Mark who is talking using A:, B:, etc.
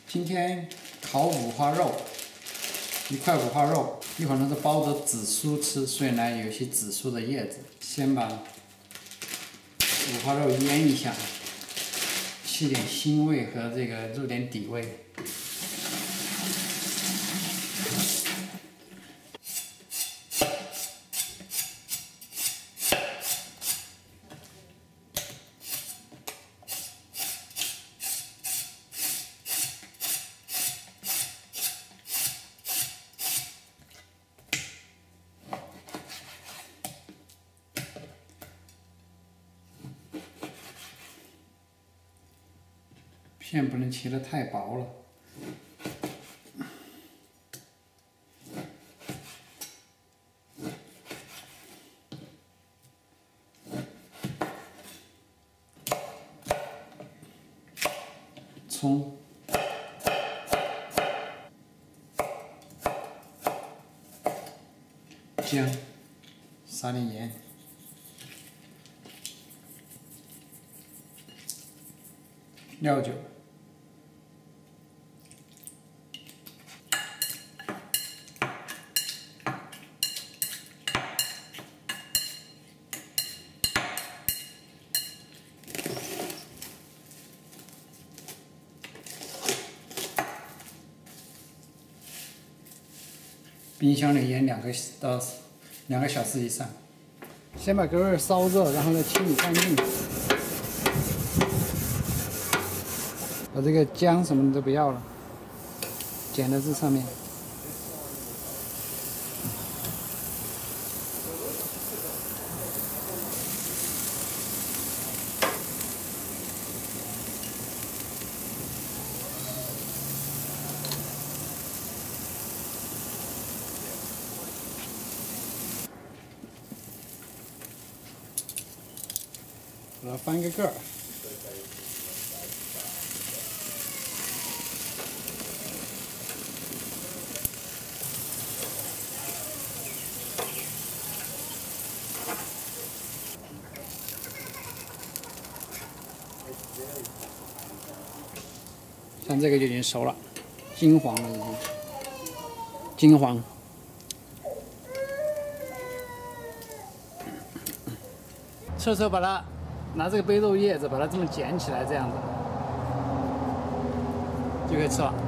A: 今天烤五花肉，1块五花肉，一会儿呢是包着紫苏吃，所以呢有些紫苏的叶子。先把五花肉腌一下，去点腥味和这个入点底味。 片不能切得太薄了。葱、姜，撒点盐。 料酒，冰箱里腌2个小时以上。先把根儿烧热，然后再清理干净。 把这个姜什么的都不要了，剪在这上面。把它翻个个儿。 像这个就已经熟了，金黄了已经，金黄。彻彻把它拿这个杯肉叶子把它这么剪起来，这样子就可以吃了。